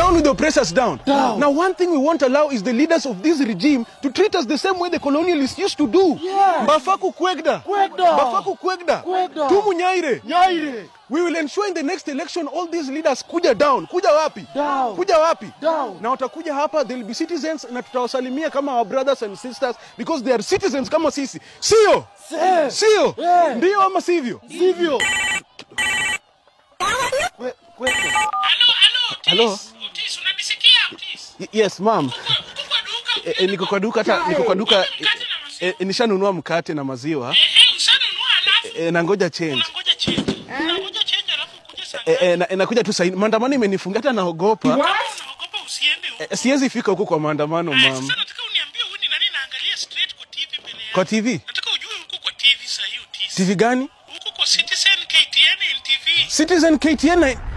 Down with the oppressors, down. Now, one thing we won't allow is the leaders of this regime to treat us the same way the colonialists used to do. Bafaku kwegda. Bafaku kwegda. Tumu nyaire. We will ensure in the next election all these leaders kuja down. Kuja wapi? Kuja wapi? Na watakuja hapa, they'll be citizens na tutawasalimia kama our brothers and sisters because they are citizens kama sisi. Sio? Sio? Ndio ama sivyo? Sivyo. Hello? Otis, unanisikia Otis? Yes, ma'am. Niko kwa duka nishanunua mkate na maziwa. Ushanunua alafu? Na ngoja change. Unangoja change alafu kuja saa. Nakuja tu sasa. Maandamano imenifunga hata naogopa. Unaogopa usiende huko. Siwezi fika huko kwa maandamano, ma'am. Sasa nataka uniambie huyu ni nani naangalia straight kwa TV mbele yako. Kwa TV? Nataka ujue huko kwa TV sasa hiyo Otis. TV gani? Huko kwa Citizen KTN NTV. Citizen KTN